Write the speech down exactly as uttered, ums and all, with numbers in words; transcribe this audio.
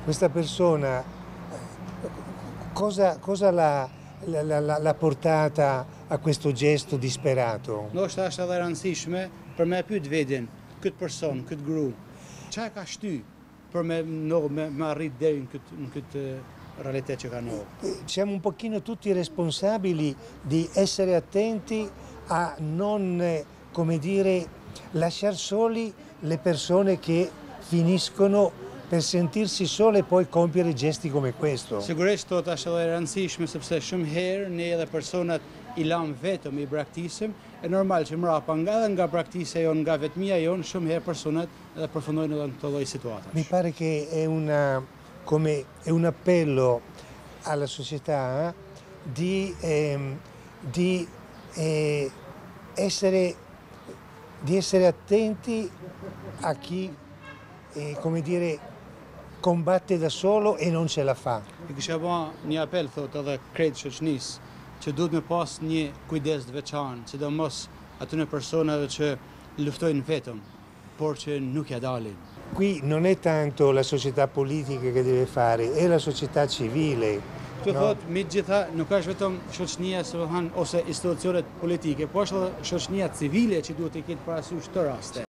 Questa persona cosa, cosa l'ha, l'ha, l'ha portata a questo gesto disperato? Ndoshta është edhe e rëndësishme për me pyet veten, këtë person, këtë gru, çfarë ka shty për me no, me, me arrit deri në këtë në këtë realitet që ka no. Siamo un pochino tutti responsabili di essere attenti a non, come dire, lasciar soli le persone che finiscono per sentirsi sole e poi compiere gesti come questo. Sigurisht tot është edhe e rëndësishme sepse shumë herë ne edhe personat i lam vetëm, i braktisim, e normal që mrapa nga dhe nga praktisa jon, nga vetmia jon, shumë herë personat edhe përfundojnë edhe në këtë lloj situatash. Mi pare che è, una, come, è un appello alla società di, eh, di, eh, essere, di essere attenti a chi, eh, come dire, combatte da solo e non ce la fa. I kisha bë një apel thot edhe krejt shoqënisë që duhet me pas një kujdes të veçantë, sidomos atyre personave që luftojnë vetëm, por që nuk ja dalin. Qui non è tanto la società politica che deve fare, è la società civile. Këtu thot me gjitha nuk është vetëm shoqënia ose institucionet politike, por është edhe shoqënia civile që duhet të ketë parasysh këtë raste.